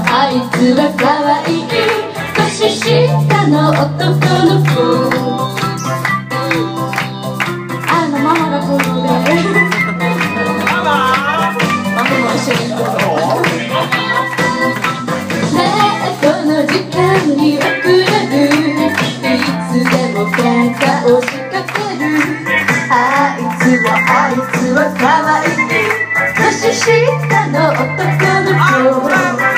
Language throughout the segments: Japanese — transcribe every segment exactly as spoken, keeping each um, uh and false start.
あいつはかわいい年下の男の子。あのママがこのでママママも一緒に行こう。ねえこの時間に遅れる、いつでも喧嘩を仕掛ける。あいつはあいつはかわいい年下の男の子。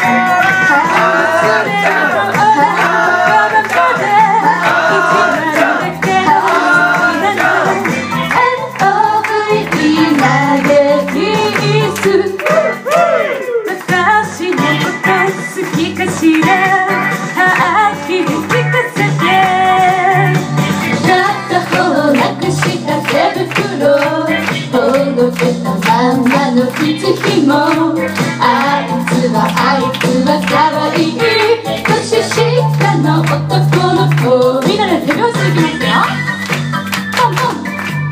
私のこと好きかしら、はっきり聞かせて。片方なくした手袋、ほどけたまんまの靴ひも。あいつはあいつはかわいい年下の男の子。みんなで手拍子いきますよ。ポンポン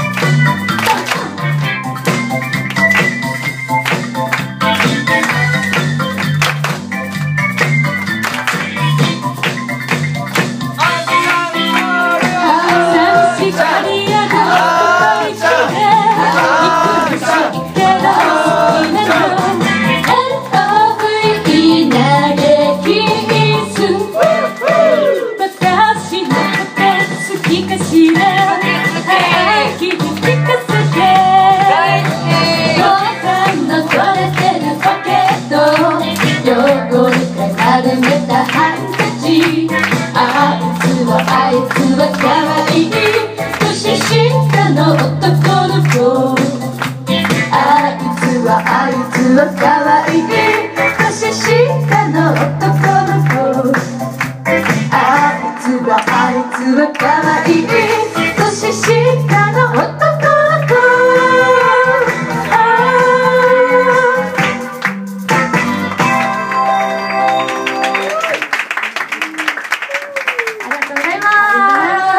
丸めたハンカチ。あいつはあいつはかわいい年下の男の子。あいつはあいつはかわいい年下の男の子。あいつはあいつはかわいい年下の